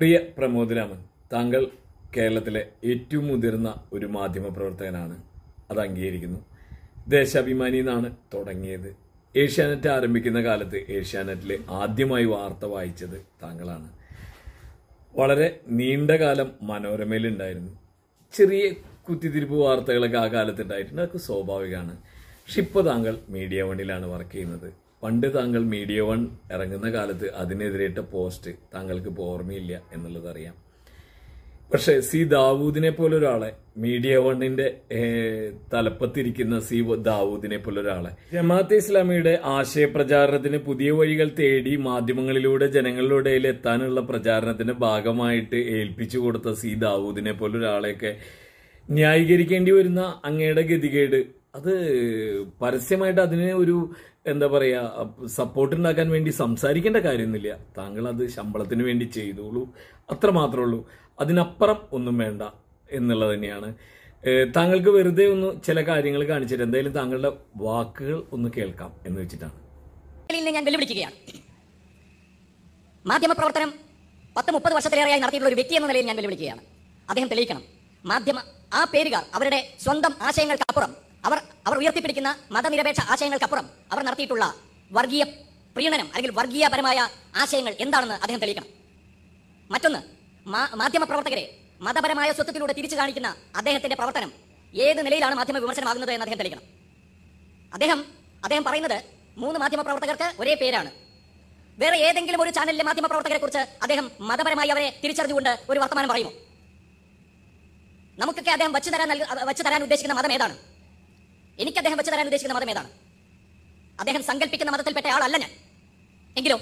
പ്രിയ പ്രമോദ് രാമൻ, താങ്കൾ കേരളത്തിലെ ഏറ്റവും മുതിർന്ന ഒരു മാധ്യമ പ്രവർത്തകനാണ്. അത് അംഗീകരിക്കുന്നു. ദേശാഭിമാനി എന്നാണ് തുടങ്ങിയത്. ഏഷ്യാനെറ്റ് ആരംഭിക്കുന്ന കാലത്ത് ഏഷ്യാനെറ്റിലെ ആദ്യമായി വാർത്ത വായിച്ചത് താങ്കളാണ്. വളരെ നീണ്ട കാലം മനോരമയിലുണ്ടായിരുന്നു. ചെറിയ കുത്തിത്തിരിപ്പ് വാർത്തകളൊക്കെ ആ കാലത്ത് ഉണ്ടായിട്ടുണ്ട്. അതൊക്കെ സ്വാഭാവികമാണ്. പക്ഷെ ഇപ്പോൾ താങ്കൾ മീഡിയ വണ്ണിലാണ് വർക്ക് ചെയ്യുന്നത്. പണ്ട് താങ്കൾ മീഡിയ വൺ ഇറങ്ങുന്ന കാലത്ത് അതിനെതിരേറ്റ പോസ്റ്റ് താങ്കൾക്ക് ഇപ്പോൾ ഓർമ്മയില്ല എന്നുള്ളത് അറിയാം. പക്ഷെ സി ദാവൂദിനെ പോലെ ഒരാളെ, മീഡിയ വണ്ണിന്റെ തലപ്പത്തിരിക്കുന്ന സി ദാവൂദിനെ പോലെ ഒരാളെ ജമാഅത്തെ ഇസ്ലാമിയുടെ ആശയപ്രചാരണത്തിന് പുതിയ വഴികൾ തേടി മാധ്യമങ്ങളിലൂടെ ജനങ്ങളുടെ ഇടയിൽ എത്താനുള്ള പ്രചാരണത്തിന്റെ ഭാഗമായിട്ട് ഏൽപ്പിച്ചു കൊടുത്ത സി ദാവൂദിനെ പോലെ ഒരാളെയൊക്കെ ന്യായീകരിക്കേണ്ടി വരുന്ന അങ്ങയുടെ ഗതികേട്, അത് പരസ്യമായിട്ട് അതിന് ഒരു എന്താ പറയാ സപ്പോർട്ട് ഉണ്ടാക്കാൻ വേണ്ടി സംസാരിക്കേണ്ട കാര്യമൊന്നുമില്ല. താങ്കൾ അത് ശമ്പളത്തിന് വേണ്ടി ചെയ്തോളൂ, അത്ര മാത്രമേ ഉള്ളൂ. അതിനപ്പുറം ഒന്നും വേണ്ട എന്നുള്ളത് തന്നെയാണ്. താങ്കൾക്ക് വെറുതെ ഒന്ന് ചില കാര്യങ്ങൾ കാണിച്ചിട്ട് എന്തായാലും താങ്കളുടെ വാക്കുകൾ ഒന്ന് കേൾക്കാം എന്ന് വെച്ചിട്ടാണ് ഞാൻ വെല്ലുവിളിക്കുകയാണ്. മാധ്യമ പ്രവർത്തനം 10-30 വർഷത്തിലേറെയായി നടത്തിയിട്ടുള്ള ഒരു വ്യക്തി എന്ന നിലയിൽ ഞാൻ വെല്ലുവിളിക്കുകയാണ്. അദ്ദേഹം തെളിയിക്കണം. മാധ്യമ ആ പേരുകാർ അവരുടെ സ്വന്തം ആശയങ്ങൾക്കപ്പുറം, അവർ ഉയർത്തിപ്പിടിക്കുന്ന മതനിരപേക്ഷ ആശയങ്ങൾക്കപ്പുറം അവർ നടത്തിയിട്ടുള്ള വർഗീയ പ്രീണനം അല്ലെങ്കിൽ വർഗീയപരമായ ആശയങ്ങൾ എന്താണെന്ന് അദ്ദേഹം തെളിയിക്കണം. മറ്റൊന്ന്, മാധ്യമ പ്രവർത്തകരെ മതപരമായ സ്വത്വത്തിലൂടെ തിരിച്ചു കാണിക്കുന്ന അദ്ദേഹത്തിന്റെ പ്രവർത്തനം ഏത് നിലയിലാണ് മാധ്യമ വിമർശനമാകുന്നത് എന്ന് അദ്ദേഹം തെളിയിക്കണം. അദ്ദേഹം പറയുന്നത് 3 മാധ്യമ പ്രവർത്തകർക്ക് ഒരേ പേരാണ്. വേറെ ഏതെങ്കിലും ഒരു ചാനലിലെ മാധ്യമ പ്രവർത്തകരെ കുറിച്ച് അദ്ദേഹം മതപരമായി അവരെ തിരിച്ചറിഞ്ഞുകൊണ്ട് ഒരു വർത്തമാനം പറയുമോ? നമുക്കൊക്കെ അദ്ദേഹം വച്ചു തരാൻ ഉദ്ദേശിക്കുന്ന മതം ഏതാണ്? എനിക്ക് അദ്ദേഹം വെച്ച് തരാൻ ഉദ്ദേശിക്കുന്ന മതം ഏതാണ്? അദ്ദേഹം സങ്കല്പിക്കുന്ന മതത്തിൽപ്പെട്ട ആളല്ല ഞാൻ. എങ്കിലോ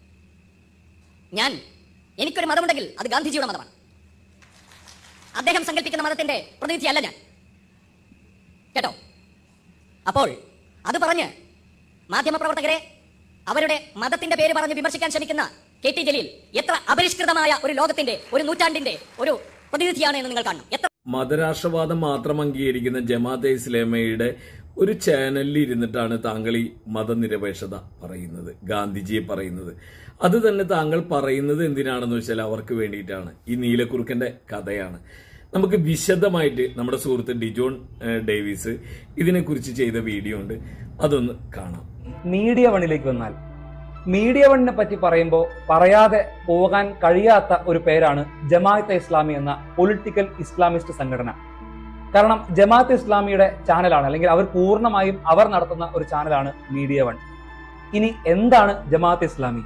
എനിക്കൊരു മതമുണ്ടെങ്കിൽ അത് ഗാന്ധിജിയുടെ മതമാണ്. അദ്ദേഹം സങ്കല്പിക്കുന്ന മതത്തിന്റെ പ്രതിനിധിയല്ല ഞാൻ. കേട്ടോ? അപ്പോൾ അത് പറഞ്ഞ് മാധ്യമപ്രവർത്തകരെ അവരുടെ മതത്തിന്റെ പേര് പറഞ്ഞ് വിമർശിക്കാൻ ശ്രമിക്കുന്ന KT ജലീൽ എത്ര അപരിഷ്കൃതമായ ഒരു ലോകത്തിന്റെ, ഒരു നൂറ്റാണ്ടിന്റെ ഒരു പ്രതിനിധിയാണ് എന്ന് നിങ്ങൾ കാണണം. മതരാഷ്ട്രവാദം മാത്രം അംഗീകരിക്കുന്ന ജമാഅത്തെ ഇസ്ലാമിയുടെ ഒരു ചാനലിൽ ഇരുന്നിട്ടാണ് താങ്കൾ ഈ മതനിരപേക്ഷത പറയുന്നത്, ഗാന്ധിജിയെ പറയുന്നത്. അത് തന്നെ താങ്കൾ പറയുന്നത് എന്തിനാണെന്ന് വെച്ചാൽ അവർക്ക് വേണ്ടിയിട്ടാണ്. ഈ നീലക്കുറുക്കന്റെ കഥയാണ്. നമുക്ക് വിശദമായിട്ട് നമ്മുടെ സുഹൃത്ത് ഡിജോൺ ഡേവിസ് ഇതിനെക്കുറിച്ച് ചെയ്ത വീഡിയോ ഉണ്ട്, അതൊന്ന് കാണാം. മീഡിയ വണ്ണിലേക്ക് വന്നാൽ, മീഡിയ വണ്ണിനെ പറ്റി പറയുമ്പോൾ പറയാതെ പോകാൻ കഴിയാത്ത ഒരു പേരാണ് ജമാഅത്തെ ഇസ്ലാമി എന്ന പൊളിറ്റിക്കൽ ഇസ്ലാമിസ്റ്റ് സംഘടന. കാരണം ജമാഅത്തെ ഇസ്ലാമിയുടെ ചാനലാണ്, അല്ലെങ്കിൽ അവർ നടത്തുന്ന ഒരു ചാനലാണ് മീഡിയ വൺ. ഇനി എന്താണ് ജമാഅത്തെ ഇസ്ലാമി?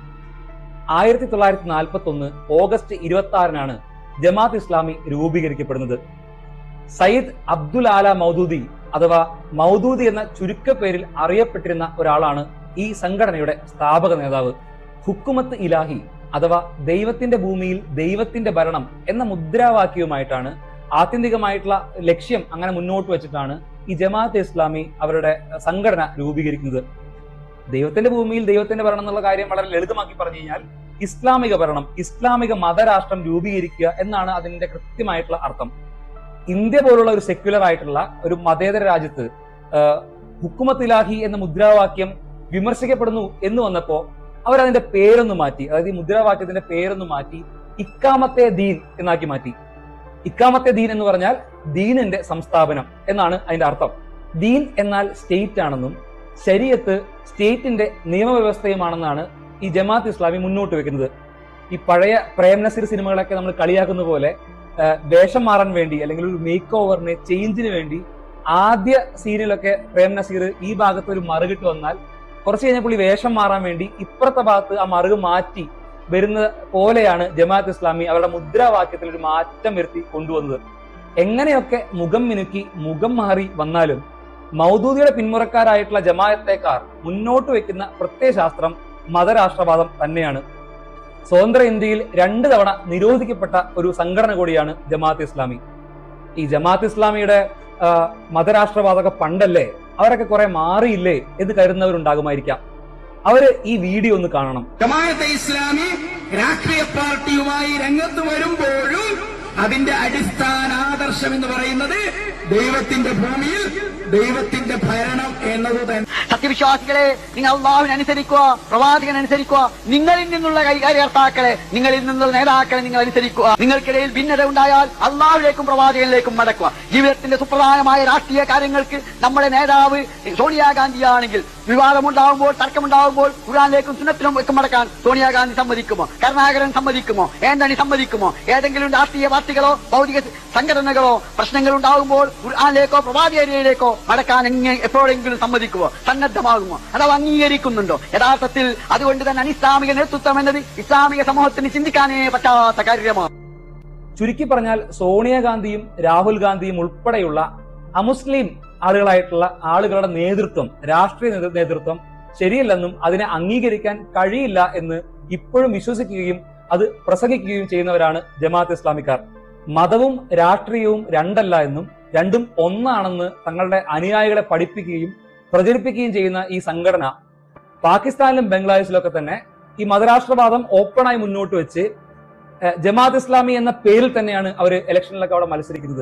1941 ഓഗസ്റ്റ് 26 ജമാഅത്ത് ഇസ്ലാമി രൂപീകരിക്കപ്പെടുന്നത്. സയ്യിദ് അബ്ദുൽ ആല മൗദൂദി അഥവാ മൗദൂദി എന്ന ചുരുക്കപ്പേരിൽ അറിയപ്പെട്ടിരുന്ന ഒരാളാണ് ഈ സംഘടനയുടെ സ്ഥാപക നേതാവ്. ഹുക്കുമത്ത് ഇലാഹി അഥവാ ദൈവത്തിന്റെ ഭൂമിയിൽ ദൈവത്തിന്റെ ഭരണം എന്ന മുദ്രാവാക്യവുമായിട്ടാണ്, ആത്യന്തികമായിട്ടുള്ള ലക്ഷ്യം അങ്ങനെ മുന്നോട്ട് വെച്ചിട്ടാണ് ഈ ജമാഅത്തെ ഇസ്ലാമി അവരുടെ സംഘടന രൂപീകരിക്കുന്നത്. ദൈവത്തിന്റെ ഭൂമിയിൽ ദൈവത്തിന്റെ ഭരണം എന്നുള്ള കാര്യം വളരെ ലളിതമാക്കി പറഞ്ഞു കഴിഞ്ഞാൽ ഇസ്ലാമിക ഭരണം, ഇസ്ലാമിക മതരാഷ്ട്രം രൂപീകരിക്കുക എന്നാണ് അതിന്റെ കൃത്യമായിട്ടുള്ള അർത്ഥം. ഇന്ത്യ പോലുള്ള ഒരു സെക്യുലർ ആയിട്ടുള്ള ഒരു മതേതര രാജ്യത്ത് ഹുക്കുമത്ത് ഇലാഹി എന്ന മുദ്രാവാക്യം വിമർശിക്കപ്പെടുന്നു എന്ന് വന്നപ്പോ അവരതിന്റെ പേരൊന്ന് മാറ്റി, അതായത് ഈ മുദ്രാവാക്യത്തിന്റെ പേരൊന്ന് മാറ്റി ഇക്കാമത്തെ ദീൻ എന്നാക്കി മാറ്റി. ഇക്കാമത്തെ ദീൻ എന്ന് പറഞ്ഞാൽ ദീനിന്റെ സംസ്ഥാപനം എന്നാണ് അതിന്റെ അർത്ഥം. ദീൻ എന്നാൽ സ്റ്റേറ്റ് ആണെന്നും ശരീഅത്ത് സ്റ്റേറ്റിന്റെ നിയമവ്യവസ്ഥയുമാണെന്നാണ് ഈ ജമാഅത്ത് ഇസ്ലാമി മുന്നോട്ട് വെക്കുന്നത്. ഈ പഴയ പ്രേം നസീർ സിനിമകളൊക്കെ നമ്മൾ കളിയാക്കുന്ന പോലെ വേഷം മാറാൻ വേണ്ടി, അല്ലെങ്കിൽ ഒരു മേക്ക് ഓവറിന്, ചേഞ്ചിന് വേണ്ടി ആദ്യ സീനിലൊക്കെ പ്രേം നസീർ ഈ ഭാഗത്ത് ഒരു മറുകിട്ട് വന്നാൽ കുറച്ച് കഴിഞ്ഞപ്പോൾ ഈ വേഷം മാറാൻ വേണ്ടി ഇപ്പുറത്തെ ഭാഗത്ത് ആ മറുക് മാറ്റി വരുന്ന പോലെയാണ് ജമാഅത്ത് ഇസ്ലാമി അവരുടെ മുദ്രാവാക്യത്തിൽ ഒരു മാറ്റം വരുത്തി കൊണ്ടുവന്നത്. എങ്ങനെയൊക്കെ മുഖം മിനുക്കി മുഖം മാറി വന്നാലും മൗദൂദിയുടെ പിന്മുറക്കാരായിട്ടുള്ള ജമാഅത്തേക്കാർ മുന്നോട്ട് വെക്കുന്ന പ്രത്യയശാസ്ത്രം മതരാഷ്ട്രവാദം തന്നെയാണ്. സ്വതന്ത്ര ഇന്ത്യയിൽ 2 തവണ നിരോധിക്കപ്പെട്ട ഒരു സംഘടന കൂടിയാണ് ജമാഅത്ത് ഇസ്ലാമി. ഈ ജമാഅത്ത് ഇസ്ലാമിയുടെ മതരാഷ്ട്രവാദക പണ്ടല്ലേ, അവരൊക്കെ കുറെ മാറിയില്ലേ എന്ന് കരുതുന്നവരുണ്ടാകുമായിരിക്കാം. അവര് ഈ വീഡിയോ ഒന്ന് കാണണം. ജമാഅത്തെ ഇസ്ലാമി രാഷ്ട്രീയ പാർട്ടിയുമായി രംഗത്ത് വരുമ്പോഴും അതിന്റെ അടിസ്ഥാന ആദർശം എന്ന് പറയുന്നത് ദൈവത്തിന്റെ ഭൂമിയിൽ ദൈവത്തിന്റെ ഭരണം എന്നത് തന്നെ. സത്യവിശ്വാസികളെ, നിങ്ങൾ അള്ളാഹുവിനെ അനുസരിക്കുക, പ്രവാചകനെ അനുസരിക്കുക. നിങ്ങളിൽ നിന്നുള്ള കാര്യകർത്താക്കളെ, നിങ്ങളിൽ നിന്നുള്ള നേതാക്കളെ നിങ്ങൾ അനുസരിക്കുക. നിങ്ങൾക്കിടയിൽ ഭിന്നത ഉണ്ടായാൽ അള്ളാഹുവിലേക്കും പ്രവാചകനിലേക്കും മടക്കുക. ജീവിതത്തിന്റെ സുപ്രധാനമായ രാഷ്ട്രീയ കാര്യങ്ങൾക്ക് നമ്മുടെ നേതാവ് സോണിയാഗാന്ധിയാണെങ്കിൽ വിവാദമുണ്ടാകുമ്പോൾ, തർക്കമുണ്ടാകുമ്പോൾ ഖുർആനിലേക്കും സുന്നത്തിലും ഒക്കെ മടക്കാൻ സോണിയാഗാന്ധി സമ്മതിക്കുമോ? കരുണാകരൻ സമ്മതിക്കുമോ? ആന്റണി സമ്മതിക്കുമോ? ഏതെങ്കിലും രാഷ്ട്രീയ പാർട്ടികളോ ഭൗതിക സംഘടനകളോ പ്രശ്നങ്ങൾ ഉണ്ടാകുമ്പോൾ ഖുർആനിലേക്കോ പ്രവാചകനിലേക്കോ മടക്കാൻ എപ്പോഴെങ്കിലും സമ്മതിക്കുമോ? സന്നദ്ധമാകുമോ? അഥവാ അംഗീകരിക്കുന്നുണ്ടോ? യഥാർത്ഥത്തിൽ അതുകൊണ്ട് തന്നെ അനിസ്ലാമിക നേതൃത്വം എന്നത് ഇസ്ലാമിക സമൂഹത്തിന് ചിന്തിക്കാനേ പറ്റാത്ത കാര്യമാണ്. ചുരുക്കി പറഞ്ഞാൽ സോണിയാഗാന്ധിയും രാഹുൽ ഗാന്ധിയും ഉൾപ്പെടെയുള്ള അമുസ്ലിം ആളുകളായിട്ടുള്ള ആളുകളുടെ നേതൃത്വം, രാഷ്ട്രീയ നേതൃത്വം ശരിയല്ലെന്നും അതിനെ അംഗീകരിക്കാൻ കഴിയില്ല എന്ന് ഇപ്പോഴും വിശ്വസിക്കുകയും അത് പ്രസംഗിക്കുകയും ചെയ്യുന്നവരാണ് ജമാഅത്ത് ഇസ്ലാമിക്കാർ. മതവും രാഷ്ട്രീയവും രണ്ടല്ല എന്നും രണ്ടും ഒന്നാണെന്ന് തങ്ങളുടെ അനുയായികളെ പഠിപ്പിക്കുകയും പ്രചരിപ്പിക്കുകയും ചെയ്യുന്ന ഈ സംഘടന പാകിസ്ഥാനിലും ബംഗ്ലാദേശിലൊക്കെ തന്നെ ഈ മതരാഷ്ട്രവാദം ഓപ്പണായി മുന്നോട്ട് വെച്ച് ജമാഅത്ത് ഇസ്ലാമി എന്ന പേരിൽ തന്നെയാണ് അവർ ഇലക്ഷനിലൊക്കെ അവിടെ മത്സരിക്കുന്നത്.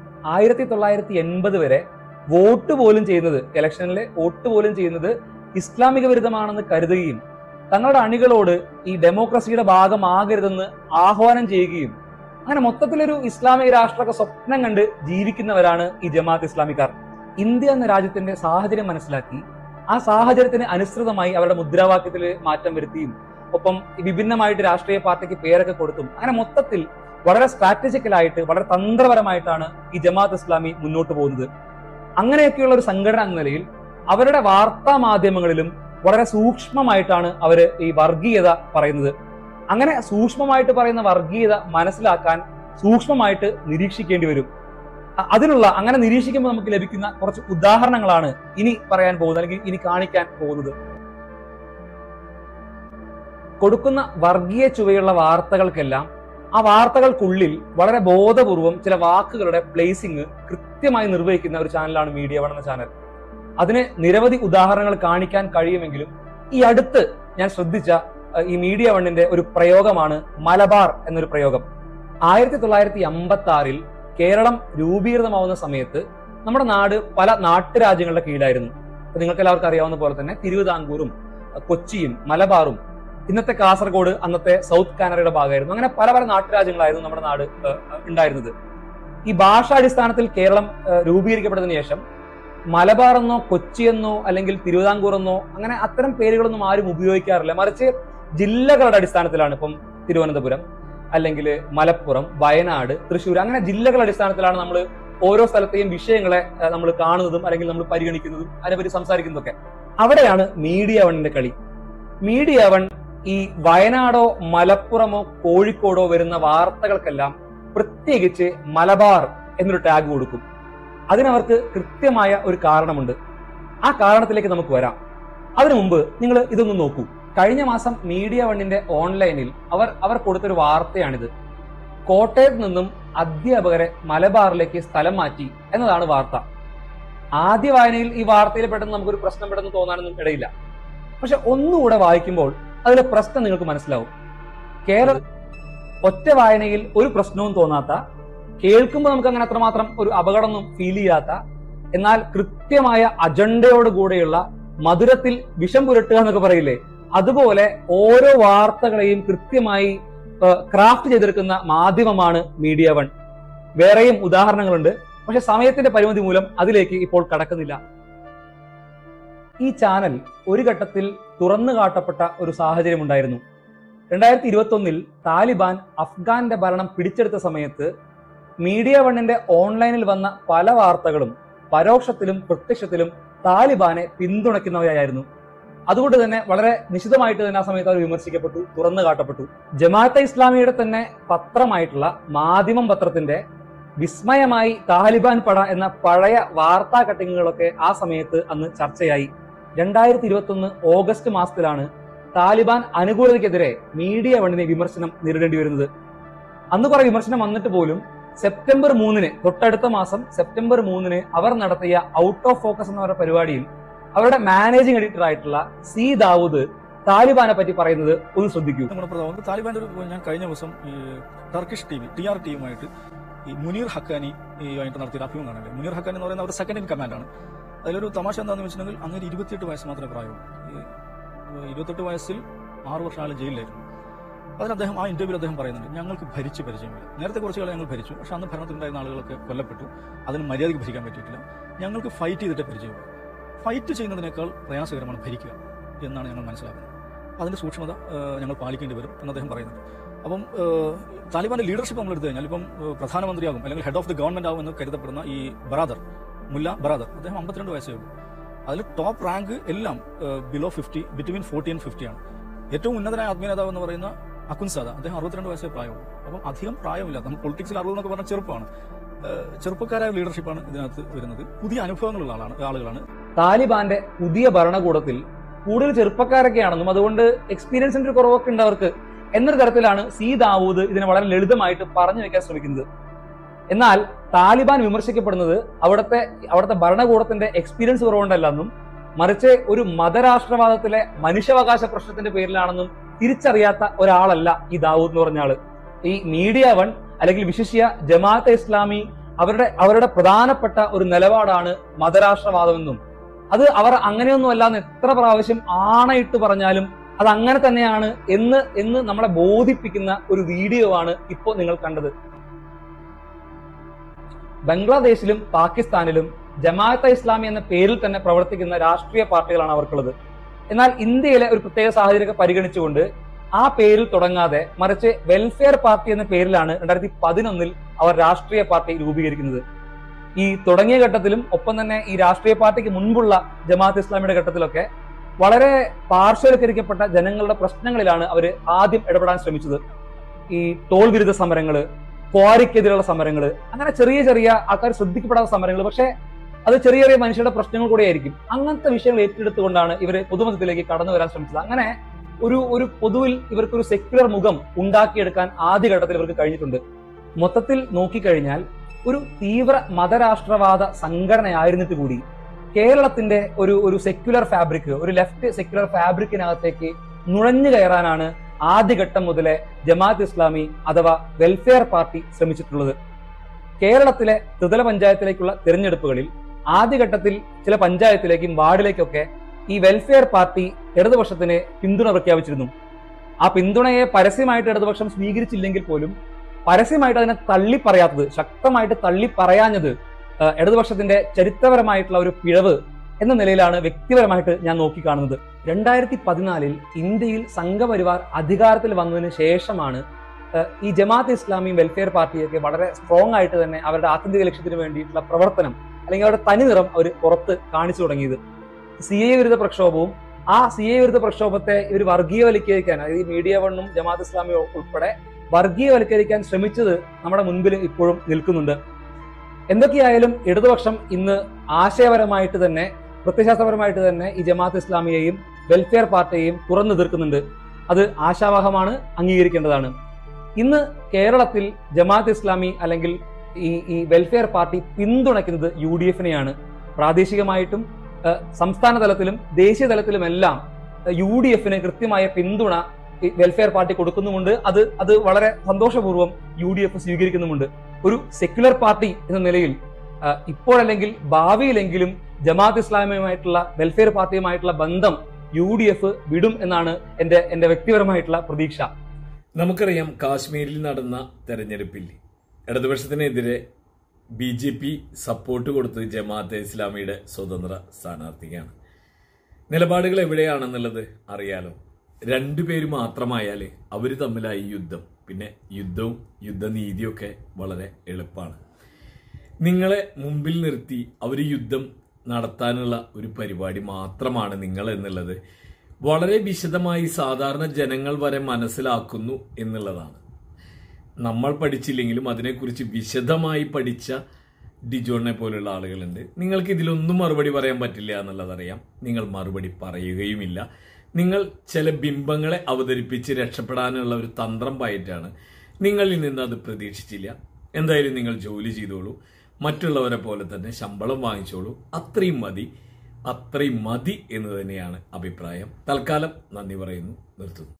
1980 വരെ വോട്ട് പോലും ചെയ്യുന്നത്, ഇലക്ഷനിലെ വോട്ട് പോലും ചെയ്യുന്നത് ഇസ്ലാമിക വിരുദ്ധമാണെന്ന് കരുതുകയും തങ്ങളുടെ അണികളോട് ഈ ഡെമോക്രസിയുടെ ഭാഗമാകരുതെന്ന് ആഹ്വാനം ചെയ്യുകയും അങ്ങനെ മൊത്തത്തിലൊരു ഇസ്ലാമിക രാഷ്ട്രമൊക്കെ സ്വപ്നം കണ്ട് ജീവിക്കുന്നവരാണ് ഈ ജമാഅത്ത് ഇസ്ലാമിക്കാർ. ഇന്ത്യ എന്ന രാജ്യത്തിന്റെ സാഹചര്യം മനസ്സിലാക്കി ആ സാഹചര്യത്തിന് അനുസൃതമായി അവരുടെ മുദ്രാവാക്യത്തിൽ മാറ്റം വരുത്തിയും ഒപ്പം വിഭിന്നമായിട്ട് രാഷ്ട്രീയ പാർട്ടിക്ക് പേരൊക്കെ കൊടുത്തും അങ്ങനെ മൊത്തത്തിൽ വളരെ സ്ട്രാറ്റജിക്കലായിട്ട് വളരെ തന്ത്രപരമായിട്ടാണ് ഈ ജമാഅത്ത് ഇസ്ലാമി മുന്നോട്ട് പോകുന്നത്. അങ്ങനെയൊക്കെയുള്ള ഒരു സംഘടന എന്ന നിലയിൽ അവരുടെ വാർത്താ മാധ്യമങ്ങളിലും വളരെ സൂക്ഷ്മമായിട്ടാണ് അവര് ഈ വർഗീയത പറയുന്നത്. അങ്ങനെ സൂക്ഷ്മമായിട്ട് പറയുന്ന വർഗീയത മനസ്സിലാക്കാൻ സൂക്ഷ്മമായിട്ട് നിരീക്ഷിക്കേണ്ടി വരും. അങ്ങനെ നിരീക്ഷിക്കുമ്പോൾ നമുക്ക് ലഭിക്കുന്ന കുറച്ച് ഉദാഹരണങ്ങളാണ് ഇനി പറയാൻ പോകുന്നത്, അല്ലെങ്കിൽ ഇനി കാണിക്കാൻ പോകുന്നത്. കൊടുക്കുന്ന വർഗീയ ചുവയുള്ള വാർത്തകൾക്കെല്ലാം ആ വാർത്തകൾക്കുള്ളിൽ വളരെ ബോധപൂർവം ചില വാക്കുകളുടെ പ്ലേസിംഗ് കൃത്യമായി നിർവഹിക്കുന്ന ഒരു ചാനലാണ് മീഡിയ വൺ എന്ന ചാനൽ. അതിന് നിരവധി ഉദാഹരണങ്ങൾ കാണിക്കാൻ കഴിയുമെങ്കിലും ഈ അടുത്ത് ഞാൻ ശ്രദ്ധിച്ച ഈ മീഡിയ വണ്ണിന്റെ ഒരു പ്രയോഗമാണ് മലബാർ എന്നൊരു പ്രയോഗം. 1956 കേരളം രൂപീകൃതമാവുന്ന സമയത്ത് നമ്മുടെ നാട് പല നാട്ടുരാജ്യങ്ങളുടെ കീഴിലായിരുന്നു. നിങ്ങൾക്ക് എല്ലാവർക്കും അറിയാവുന്ന പോലെ തന്നെ തിരുവിതാംകൂറും കൊച്ചിയും മലബാറും ഇന്നത്തെ കാസർഗോഡ് അന്നത്തെ സൗത്ത് കാനറയുടെ ഭാഗമായിരുന്നു. അങ്ങനെ പല പല നാട്ടുരാജ്യങ്ങളായിരുന്നു നമ്മുടെ നാട് ഉണ്ടായിരുന്നത്. ഈ ഭാഷാടിസ്ഥാനത്തിൽ കേരളം രൂപീകരിക്കപ്പെട്ടതിന് ശേഷം മലബാർ എന്നോ കൊച്ചിയെന്നോ അല്ലെങ്കിൽ തിരുവിതാംകൂർ എന്നോ അങ്ങനെ അത്തരം പേരുകളൊന്നും ആരും ഉപയോഗിക്കാറില്ല. മറിച്ച് ജില്ലകളുടെ അടിസ്ഥാനത്തിലാണ്. ഇപ്പം തിരുവനന്തപുരം അല്ലെങ്കിൽ മലപ്പുറം, വയനാട്, തൃശ്ശൂർ, അങ്ങനെ ജില്ലകളുടെ അടിസ്ഥാനത്തിലാണ് നമ്മൾ ഓരോ സ്ഥലത്തെയും വിഷയങ്ങളെ നമ്മൾ കാണുന്നതും അല്ലെങ്കിൽ നമ്മൾ പരിഗണിക്കുന്നതും അതിനെപ്പറ്റി സംസാരിക്കുന്നതൊക്കെ. അവിടെയാണ് മീഡിയ വണ്ണിന്റെ കളി. മീഡിയ വൺ ഈ വയനാടോ മലപ്പുറമോ കോഴിക്കോടോ വരുന്ന വാർത്തകൾക്കെല്ലാം പ്രത്യേകിച്ച് മലബാർ എന്നൊരു ടാഗ് കൊടുക്കും. അതിനവർക്ക് കൃത്യമായ ഒരു കാരണമുണ്ട്. ആ കാരണത്തിലേക്ക് നമുക്ക് വരാം. അതിനു മുമ്പ് നിങ്ങൾ ഇതൊന്ന് നോക്കൂ. കഴിഞ്ഞ മാസം മീഡിയ വണ്ണിന്റെ ഓൺലൈനിൽ അവർ കൊടുത്തൊരു വാർത്തയാണിത്. കോട്ടയത്ത് നിന്നും അധ്യാപകരെ മലബാറിലേക്ക് സ്ഥലം മാറ്റി എന്നതാണ് വാർത്ത. ആദ്യ വായനയിൽ ഈ വാർത്തയിൽ പെട്ടെന്ന് നമുക്കൊരു പ്രശ്നം പെട്ടെന്ന് തോന്നാനൊന്നും ഇടയില്ല. പക്ഷെ ഒന്നുകൂടെ വായിക്കുമ്പോൾ അതിലെ പ്രശ്നം നിങ്ങൾക്ക് മനസ്സിലാവും. കേരളം ഒറ്റ വായനയിൽ ഒരു പ്രശ്നവും തോന്നാത്ത, കേൾക്കുമ്പോൾ നമുക്ക് അങ്ങനെ അത്രമാത്രം ഒരു അപകടമൊന്നും ഫീൽ ചെയ്യാത്ത, എന്നാൽ കൃത്യമായ അജണ്ടയോടുകൂടെയുള്ള മധുരത്തിൽ വിഷം പുരട്ടുക എന്നൊക്കെ പറയില്ലേ, അതുപോലെ ഓരോ വാർത്തകളെയും കൃത്യമായി ക്രാഫ്റ്റ് ചെയ്തെടുക്കുന്ന മാധ്യമമാണ് മീഡിയ വൺ. വേറെയും ഉദാഹരണങ്ങളുണ്ട്, പക്ഷെ സമയത്തിന്റെ പരിമിതി മൂലം അതിലേക്ക് ഇപ്പോൾ കടക്കുന്നില്ല. ഈ ചാനൽ ഒരു ഘട്ടത്തിൽ തുറന്നു കാട്ടപ്പെട്ട ഒരു സാഹചര്യം ഉണ്ടായിരുന്നു. 2021 താലിബാൻ അഫ്ഗാന്റെ ഭരണം പിടിച്ചെടുത്ത സമയത്ത് മീഡിയ വണ്ണിന്റെ ഓൺലൈനിൽ വന്ന പല വാർത്തകളും പരോക്ഷത്തിലും പ്രത്യക്ഷത്തിലും താലിബാനെ പിന്തുണയ്ക്കുന്നവയായിരുന്നു. അതുകൊണ്ട് തന്നെ വളരെ നിശിതമായിട്ട് തന്നെ ആ സമയത്ത് അവർ വിമർശിക്കപ്പെട്ടു, തുറന്നു കാട്ടപ്പെട്ടു. ജമാഅത്തെ ഇസ്ലാമിയുടെ തന്നെ പത്രമായിട്ടുള്ള മാധ്യമം പത്രത്തിന്റെ വിസ്മയമായി താലിബാൻ പട എന്ന പഴയ വാർത്താ കട്ടിങ്ങുകളൊക്കെ ആ സമയത്ത് അന്ന് ചർച്ചയായി. 2021 ഓഗസ്റ്റ് മാസത്തിലാണ് താലിബാൻ അനുകൂലതയ്ക്കെതിരെ മീഡിയ വണ്ണിന് വിമർശനം നേരിടേണ്ടി വരുന്നത്. അന്ന് കുറെ വിമർശനം വന്നിട്ട് പോലും സെപ്റ്റംബർ 3 തൊട്ടടുത്ത മാസം സെപ്റ്റംബർ 3 അവർ നടത്തിയ ഔട്ട് ഓഫ് ഫോക്കസ് എന്ന പരിപാടിയിൽ അവരുടെ മാനേജിംഗ് എഡിറ്റർ ആയിട്ടുള്ള സി ദാവൂദ് താലിബാനെ പറ്റി പറയുന്നത് ഒന്ന് ശ്രദ്ധിക്കൂ. താലിബാന്റെ ഞാൻ കഴിഞ്ഞ ദിവസം ടർക്കിഷ് TR ടീമുമായിട്ട് ഈ മുനീർ ഹക്കാനി ആയിട്ട് നടത്തിയ അഭിമുഖം കാണല്ലേ. മുനീർ ഹക്കാനി എന്ന് പറയുന്ന അവരുടെ സെക്കൻഡ് ഇൻ കമാൻഡാണ്. അതിലൊരു തമാശ എന്താണെന്ന് വെച്ചിട്ടുണ്ടെങ്കിൽ അങ്ങനെ 28 വയസ്സ് മാത്രമേ പ്രായമുള്ളൂ. ഈ 28 വയസ്സിൽ 6 വർഷം ആൾ ജയിലിലായിരുന്നു. അതിന് അദ്ദേഹം ആ ഇന്റർവ്യൂവിൽ അദ്ദേഹം പറയുന്നുണ്ട്, ഞങ്ങൾക്ക് ഭരിച്ച് പരിചയമില്ല. നേരത്തെ കുറച്ച് കാലം ഞങ്ങൾ ഭരിച്ചു, പക്ഷെ അന്ന് ഭരണത്തിലുണ്ടായിരുന്ന ആളുകളൊക്കെ കൊല്ലപ്പെട്ടു. അതിന് മര്യാദയ്ക്ക് ഭരിക്കാൻ പറ്റിയിട്ടില്ല. ഞങ്ങൾക്ക് ഫൈറ്റ് ചെയ്തിട്ടേ പരിചയമുള്ളൂ. ഫൈറ്റ് ചെയ്യുന്നതിനേക്കാൾ പ്രയാസകരമാണ് ഭരിക്കുക എന്നാണ് ഞങ്ങൾ മനസ്സിലാക്കുന്നത്. അതിന്റെ സൂക്ഷ്മത ഞങ്ങൾ പാലിക്കേണ്ടി വരും എന്ന് അദ്ദേഹം പറയുന്നുണ്ട്. അപ്പം താലിബാന്റെ ലീഡർഷിപ്പ് നമ്മൾ എടുത്തു കഴിഞ്ഞാൽ ഇപ്പം പ്രധാനമന്ത്രിയാകും അല്ലെങ്കിൽ ഹെഡ് ഓഫ് ദി ഗവൺമെന്റ് ആകും എന്ന് കരുതപ്പെടുന്ന ഈ ബറാദർ, മുല്ല ബറാദർ, അദ്ദേഹം 52 വയസ്സേ ഉള്ളൂ. അതിൽ ടോപ്പ് റാങ്ക് എല്ലാം ബിലോ 50, ബിറ്റ്വീൻ 40 and 50 ആണ്. ഏറ്റവും ഉന്നതനായ ആത്മീയ നേതാവ് എന്ന് പറയുന്ന അഖുൻസാദ, അദ്ദേഹം 62 വയസ്സേ പ്രായമുള്ളൂ. അപ്പം അധികം പ്രായമില്ല. നമ്മൾ പൊളിറ്റിക്സിൽ 60 എന്നൊക്കെ പറഞ്ഞാൽ ചെറുപ്പമാണ്. ചെറുപ്പക്കാരായ ലീഡർഷിപ്പാണ് ഇതിനകത്ത് വരുന്നത്. പുതിയ അനുഭവങ്ങളുള്ള ആളുകളാണ്. താലിബാന്റെ പുതിയ ഭരണകൂടത്തിൽ കൂടുതൽ ചെറുപ്പക്കാരൊക്കെയാണെന്നും അതുകൊണ്ട് എക്സ്പീരിയൻസിന്റെ ഒരു കുറവൊക്കെ ഉണ്ട് അവർക്ക് എന്നൊരു തരത്തിലാണ് സി ദാവൂദ് ഇതിനെ വളരെ ലളിതമായിട്ട് പറഞ്ഞു വെക്കാൻ ശ്രമിക്കുന്നത്. എന്നാൽ താലിബാൻ വിമർശിക്കപ്പെടുന്നത് അവിടുത്തെ ഭരണകൂടത്തിന്റെ എക്സ്പീരിയൻസ് കുറവുണ്ടല്ലെന്നും മറിച്ച് ഒരു മതരാഷ്ട്രവാദത്തിലെ മനുഷ്യാവകാശ പ്രശ്നത്തിന്റെ പേരിലാണെന്നും തിരിച്ചറിയാത്ത ഒരാളല്ല ഈ ദാവൂദ് എന്ന് പറഞ്ഞ ആള്. ഈ മീഡിയ വൺ അല്ലെങ്കിൽ വിശിഷ്യ ജമാഅത്തെ ഇസ്ലാമി അവരുടെ പ്രധാനപ്പെട്ട ഒരു നിലപാടാണ് മതരാഷ്ട്രവാദമെന്നും അത് അവർ അങ്ങനെയൊന്നും അല്ലാന്ന് എത്ര പ്രാവശ്യം ആണയിട്ട് പറഞ്ഞാലും അത് അങ്ങനെ തന്നെയാണ് എന്ന് നമ്മളെ ബോധിപ്പിക്കുന്ന ഒരു വീഡിയോ ആണ് ഇപ്പോൾ നിങ്ങൾ കണ്ടത്. ബംഗ്ലാദേശിലും പാകിസ്ഥാനിലും ജമാഅത്തെ ഇസ്ലാമി എന്ന പേരിൽ തന്നെ പ്രവർത്തിക്കുന്ന രാഷ്ട്രീയ പാർട്ടികളാണ് അവർക്കുള്ളത്. എന്നാൽ ഇന്ത്യയിലെ ഒരു പ്രത്യേക സാഹചര്യമൊക്കെ പരിഗണിച്ചുകൊണ്ട് ആ പേരിൽ തുടങ്ങാതെ മറിച്ച് വെൽഫെയർ പാർട്ടി എന്ന പേരിലാണ് 2011 അവർ രാഷ്ട്രീയ പാർട്ടി രൂപീകരിക്കുന്നത്. ഈ തുടങ്ങിയ ഘട്ടത്തിലും ഒപ്പം തന്നെ ഈ രാഷ്ട്രീയ പാർട്ടിക്ക് മുൻപുള്ള ജമാഅത്ത് ഇസ്ലാമിയുടെ ഘട്ടത്തിലൊക്കെ വളരെ പാർശ്വവൽക്കരിക്കപ്പെട്ട ജനങ്ങളുടെ പ്രശ്നങ്ങളിലാണ് അവർ ആദ്യം ഇടപെടാൻ ശ്രമിച്ചത്. ഈ ടോൾ വിരുദ്ധ സമരങ്ങള്, ക്വാറിക്കെതിരെയുള്ള സമരങ്ങള്, അങ്ങനെ ചെറിയ ചെറിയ ആൾക്കാർ ശ്രദ്ധിക്കപ്പെടാത്ത സമരങ്ങൾ, പക്ഷെ അത് ചെറിയ ചെറിയ മനുഷ്യരുടെ പ്രശ്നങ്ങൾ കൂടെയായിരിക്കും. അങ്ങനത്തെ വിഷയങ്ങൾ ഏറ്റെടുത്തുകൊണ്ടാണ് ഇവർ പൊതുമതത്തിലേക്ക് കടന്നു വരാൻ ശ്രമിച്ചത്. അങ്ങനെ ഒരു പൊതുവിൽ ഇവർക്കൊരു സെക്യുലർ മുഖം ഉണ്ടാക്കിയെടുക്കാൻ ആദ്യഘട്ടത്തിൽ ഇവർക്ക് കഴിഞ്ഞിട്ടുണ്ട്. മൊത്തത്തിൽ നോക്കിക്കഴിഞ്ഞാൽ ഒരു തീവ്ര മതരാഷ്ട്രവാദ സംഘടനയായിരുന്നിട്ട് കൂടി കേരളത്തിന്റെ ഒരു സെക്യുലർ ഫാബ്രിക്, ഒരു ലെഫ്റ്റ് സെക്യുലർ ഫാബ്രിക്കിനകത്തേക്ക് നുഴഞ്ഞു കയറാനാണ് ആദ്യഘട്ടം മുതലേ ജമാഅത്ത് ഇസ്ലാമി അഥവാ വെൽഫെയർ പാർട്ടി ശ്രമിച്ചിട്ടുള്ളത്. കേരളത്തിലെ ത്രിതല പഞ്ചായത്തിലേക്കുള്ള തിരഞ്ഞെടുപ്പുകളിൽ ആദ്യഘട്ടത്തിൽ ചില പഞ്ചായത്തിലേക്കും വാർഡിലേക്കൊക്കെ ഈ വെൽഫെയർ പാർട്ടി ഇടതുപക്ഷത്തിന് പിന്തുണ പ്രഖ്യാപിച്ചിരുന്നു. ആ പിന്തുണയെ പരസ്യമായിട്ട് ഇടതുപക്ഷം സ്വീകരിച്ചില്ലെങ്കിൽ പോലും പരസ്യമായിട്ട് അതിനെ തള്ളിപ്പറയാത്തത്, ശക്തമായിട്ട് തള്ളിപ്പറയാഞ്ഞത് ഇടതുപക്ഷത്തിന്റെ ചരിത്രപരമായിട്ടുള്ള ഒരു പിഴവ് എന്ന നിലയിലാണ് വ്യക്തിപരമായിട്ട് ഞാൻ നോക്കിക്കാണുന്നത്. 2014 ഇന്ത്യയിൽ സംഘപരിവാർ അധികാരത്തിൽ വന്നതിന് ശേഷമാണ് ഈ ജമാഅത്ത് ഇസ്ലാമിയും വെൽഫെയർ പാർട്ടിയൊക്കെ വളരെ സ്ട്രോങ് ആയിട്ട് തന്നെ അവരുടെ ആത്യന്തിക ലക്ഷ്യത്തിന് വേണ്ടിയിട്ടുള്ള പ്രവർത്തനം അല്ലെങ്കിൽ അവരുടെ തനിനിറം അവർ പുറത്ത് കാണിച്ചു തുടങ്ങിയത്. CAA വിരുദ്ധ പ്രക്ഷോഭവും ആ CAA വിരുദ്ധ പ്രക്ഷോഭത്തെ ഇവർ വർഗീയവൽക്കരിക്കാൻ, അതായത് മീഡിയ വണ്ണും ജമാഅത്ത് ഇസ്ലാമിയും ഉൾപ്പെടെ വർഗീയവൽക്കരിക്കാൻ ശ്രമിച്ചത് നമ്മുടെ മുൻപിൽ ഇപ്പോഴും നിൽക്കുന്നുണ്ട്. എന്തൊക്കെയായാലും ഇടതുപക്ഷം ഇന്ന് ആശയപരമായിട്ട് തന്നെ പ്രത്യയശാസ്ത്രപരമായിട്ട് തന്നെ ഈ ജമാഅത്ത് ഇസ്ലാമിയെയും വെൽഫെയർ പാർട്ടിയെയും തുറന്നു തീർക്കുന്നുണ്ട്. അത് ആശാവഹമാണ്, അംഗീകരിക്കേണ്ടതാണ്. ഇന്ന് കേരളത്തിൽ ജമാഅത്ത് ഇസ്ലാമി അല്ലെങ്കിൽ ഈ വെൽഫെയർ പാർട്ടി പിന്തുണയ്ക്കുന്നത് UDF-നെയാണ്. പ്രാദേശികമായിട്ടും സംസ്ഥാന തലത്തിലും ദേശീയ തലത്തിലുമെല്ലാം UDF-ന് കൃത്യമായ പിന്തുണ വെൽഫെയർ പാർട്ടി കൊടുക്കുന്നുമുണ്ട്. അത് വളരെ സന്തോഷപൂർവ്വം UDF സ്വീകരിക്കുന്നുമുണ്ട്. ഒരു സെക്യുലർ പാർട്ടി എന്ന നിലയിൽ ഇപ്പോഴല്ലെങ്കിൽ ഭാവിയിലെങ്കിലും ജമാഅത്ത് ഇസ്ലാമിയുമായിട്ടുള്ള വെൽഫെയർ പാർട്ടിയുമായിട്ടുള്ള ബന്ധം UDF വിടും എന്നാണ് എന്റെ വ്യക്തിപരമായിട്ടുള്ള പ്രതീക്ഷ. നമുക്കറിയാം, കാശ്മീരിൽ നടന്ന തെരഞ്ഞെടുപ്പിൽ ഇടതുപക്ഷത്തിനെതിരെ BJP സപ്പോർട്ട് കൊടുത്തത് ജമാഅത്തെ ഇസ്ലാമിയുടെ സ്വതന്ത്ര സ്ഥാനാർത്ഥിക്കാണ്. നിലപാടുകൾ എവിടെയാണെന്നുള്ളത് അറിയാലോ. രണ്ടുപേര് മാത്രമായാൽ അവർ തമ്മിലായി യുദ്ധം. പിന്നെ യുദ്ധവും യുദ്ധനീതിയൊക്കെ വളരെ എളുപ്പമാണ്. നിങ്ങളെ മുമ്പിൽ നിർത്തി അവർ യുദ്ധം നടത്താനുള്ള ഒരു പരിപാടി മാത്രമാണ് നിങ്ങൾ എന്നുള്ളത് വളരെ വിശദമായി സാധാരണ ജനങ്ങൾ വരെ മനസ്സിലാക്കുന്നു എന്നുള്ളതാണ്. നമ്മൾ പഠിച്ചില്ലെങ്കിലും അതിനെക്കുറിച്ച് വിശദമായി പഠിച്ച ഡിജോണിനെ പോലുള്ള ആളുകളുണ്ട്. നിങ്ങൾക്ക് ഇതിലൊന്നും മറുപടി പറയാൻ പറ്റില്ല എന്നുള്ളതറിയാം. നിങ്ങൾ മറുപടി പറയുകയുമില്ല. നിങ്ങൾ ചില ബിംബങ്ങളെ അവതരിപ്പിച്ച് രക്ഷപ്പെടാനുള്ള ഒരു തന്ത്രം പയറ്റാണ്. നിങ്ങളിൽ നിന്ന് അത് പ്രതീക്ഷിച്ചില്ല. എന്തായാലും നിങ്ങൾ ജോലി ചെയ്തോളൂ, മറ്റുള്ളവരെ പോലെ തന്നെ ശമ്പളം വാങ്ങിച്ചോളൂ. അത്രയും മതി എന്ന് തന്നെയാണ് അഭിപ്രായം. തൽക്കാലം നന്ദി പറയുന്നു, നിർത്തുന്നു.